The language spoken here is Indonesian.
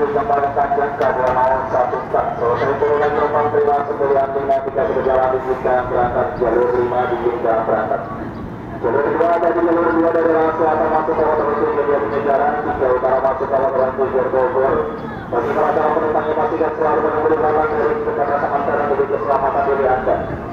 kembali panjang ke 201 selesai turunan gelombang prima pembelian lima tidak berjalan dibuka berangkat jalur 5 dibuka berangkat jalur 2 dari jalur 2 dari arah selatan masuk ke kota Batu menjadi Jalan 3 utara masuk ke kota Tujuan Bogor. Bagi para calon penumpang yang masih dan selalu menunggu di belakang dari kepada sementara menuju keselamatan diri Anda.